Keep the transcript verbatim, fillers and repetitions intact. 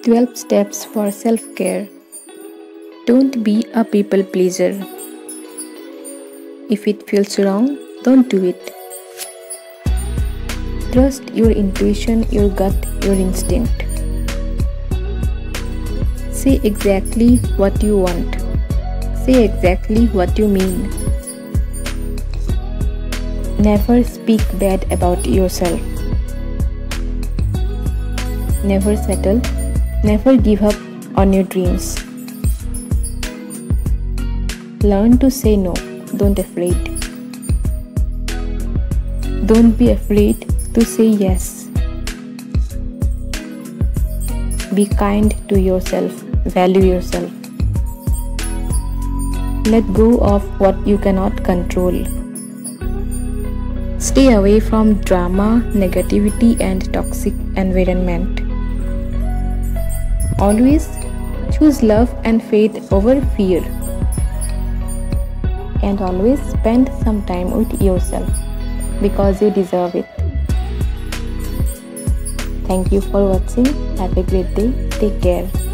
twelve steps for self-care. Don't be a people pleaser. If it feels wrong, don't do it. Trust your intuition, your gut, your instinct. Say exactly what you want. Say exactly what you mean. Never speak bad about yourself. Never settle. Never give up on your dreams. Learn to say no. Don't afraid. Don't be afraid to say yes. Be kind to yourself. Value yourself. Let go of what you cannot control. Stay away from drama, negativity, and toxic environment. Always choose love and faith over fear. And always spend some time with yourself because you deserve it. Thank you for watching. Have a great day. Take care.